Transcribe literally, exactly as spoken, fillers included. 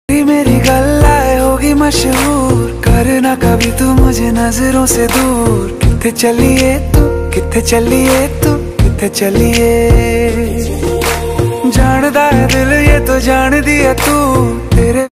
मेरी गल्लाए होगी मशहूर, करना कभी तू मुझे नजरों से दूर। किथे चलिए तू, किथे चलिए तू, किथे चलिए। जानदा है दिल ये तो जान दिया तू, तेरे